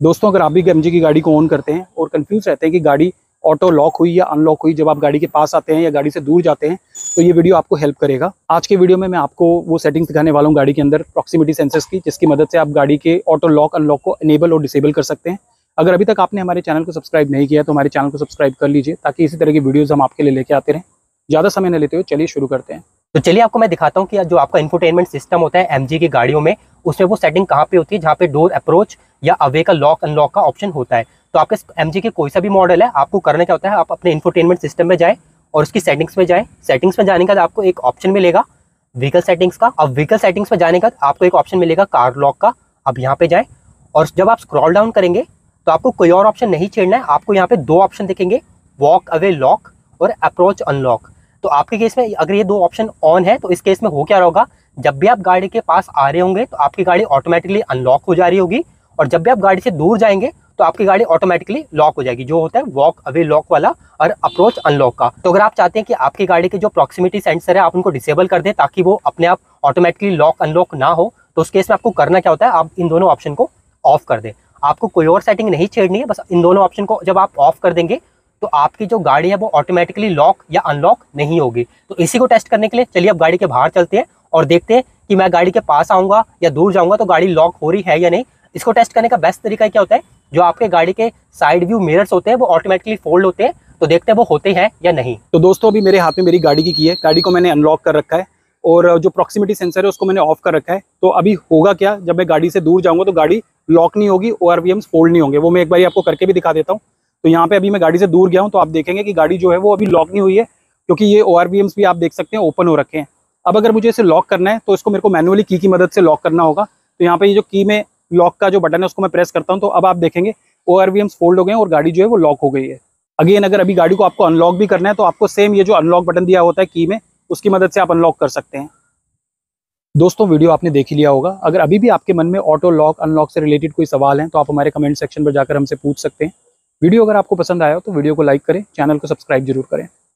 दोस्तों, अगर आप भी एमजी की गाड़ी को ऑन करते हैं और कंफ्यूज रहते हैं कि गाड़ी ऑटो लॉक हुई या अनलॉक हुई, जब आप गाड़ी के पास आते हैं या गाड़ी से दूर जाते हैं, तो ये वीडियो आपको हेल्प करेगा। आज के वीडियो में मैं आपको वो सेटिंग्स दिखाने वाला हूँ गाड़ी के अंदर प्रॉक्सिमिटी सेंसर्स की, जिसकी मदद से आप गाड़ी के ऑटो लॉक अनलॉक को इनेबल और डिसेबल कर सकते हैं। अगर अभी तक आपने हमारे चैनल को सब्सक्राइब नहीं किया तो हमारे चैनल को सब्सक्राइब कर लीजिए, ताकि इसी तरह की वीडियोज़ हम आपके लिए लेके आते रहें। ज़्यादा समय न लेते हुए चलिए शुरू करते हैं। तो चलिए आपको मैं दिखाता हूँ कि जो आपका इंफोटेनमेंट सिस्टम होता है एमजी की गाड़ियों में, उसमें वो सेटिंग कहाँ पे होती है जहाँ पे डोर अप्रोच या अवे का लॉक अनलॉक का ऑप्शन होता है। तो आपके एमजी के कोई सा भी मॉडल है, आपको करना क्या होता है, आप अपने इंफोटेनमेंट सिस्टम में जाए और उसकी सेटिंग्स में जाए। सेटिंग्स में जाने के बाद आपको एक ऑप्शन मिलेगा व्हीकल सेटिंग्स का। अब व्हीकल सेटिंग्स में जाने के बाद आपको एक ऑप्शन मिलेगा कार लॉक का। अब यहाँ पे जाए और जब आप स्क्रॉल डाउन करेंगे तो आपको कोई और ऑप्शन नहीं छेड़ना है। आपको यहाँ पे दो ऑप्शन दिखेंगे, वॉक अवे लॉक और अप्रोच अनलॉक। तो आपके केस में अगर ये दो ऑप्शन ऑन है तो इस केस में हो क्या होगा, जब भी आप गाड़ी के पास आ रहे होंगे तो आपकी गाड़ी ऑटोमेटिकली अनलॉक हो जा रही होगी, और जब भी आप गाड़ी से दूर जाएंगे तो आपकी गाड़ी ऑटोमेटिकली लॉक हो जाएगी, जो होता है वॉक अवे लॉक वाला और अप्रोच अनलॉक का। तो अगर आप चाहते हैं कि आपकी गाड़ी के जो प्रॉक्सिमिटी सेंसर है आप उनको डिसेबल कर दें ताकि वो अपने आप ऑटोमेटिकली लॉक अनलॉक ना हो, तो उस केस में आपको करना क्या होता है, आप इन दोनों ऑप्शन को ऑफ कर दें। आपको कोई और सेटिंग नहीं छेड़नी है, बस इन दोनों ऑप्शन को जब आप ऑफ कर देंगे तो आपकी जो गाड़ी है वो ऑटोमेटिकली लॉक या अनलॉक नहीं होगी। तो इसी को टेस्ट करने के लिए चलिए अब गाड़ी के बाहर चलते हैं और देखते हैं कि मैं गाड़ी के पास आऊँगा या दूर जाऊँगा तो गाड़ी लॉक हो रही है या नहीं। इसको टेस्ट करने का बेस्ट तरीका क्या होता है, जो आपके गाड़ी के साइड व्यू मिरर्स होते हैं वो ऑटोमेटिकली फोल्ड होते हैं, तो देखते हैं वो होते हैं या नहीं। तो दोस्तों, अभी मेरे हाथ में मेरी गाड़ी की है, गाड़ी को मैंने अनलॉक कर रखा है और जो प्रॉक्सिमिटी सेंसर है उसको मैंने ऑफ कर रखा है। तो अभी होगा क्या, जब मैं गाड़ी से दूर जाऊँगा तो गाड़ी लॉक नहीं होगी, ORVMs फोल्ड नहीं होंगे। वो मैं एक बार आपको करके भी दिखा देता हूँ। तो यहाँ पे अभी मैं गाड़ी से दूर गया हूँ तो आप देखेंगे कि गाड़ी जो है वो अभी लॉक नहीं हुई है, क्योंकि ये ORVMs भी आप देख सकते हैं ओपन हो रखे हैं। अब अगर मुझे इसे लॉक करना है तो इसको मेरे को मैनुअली की मदद से लॉक करना होगा। तो यहाँ पे ये जो की में लॉक का जो बटन है उसको मैं प्रेस करता हूँ, तो अब आप देखेंगे ORVMs फोल्ड हो गए हैं और गाड़ी जो है वो लॉक हो गई है। अगेन, अगर अभी गाड़ी को आपको अनलॉक भी करना है तो आपको सेम ये जो अनलॉक बटन दिया होता है की में, उसकी मदद से आप अनलॉक कर सकते हैं। दोस्तों, वीडियो आपने देख ही लिया होगा। अगर अभी भी आपके मन में ऑटो लॉक अनलॉक से रिलेटेड कोई सवाल है तो आप हमारे कमेंट सेक्शन पर जाकर हमसे पूछ सकते हैं। वीडियो अगर आपको पसंद आया हो तो वीडियो को लाइक करें, चैनल को सब्सक्राइब जरूर करें।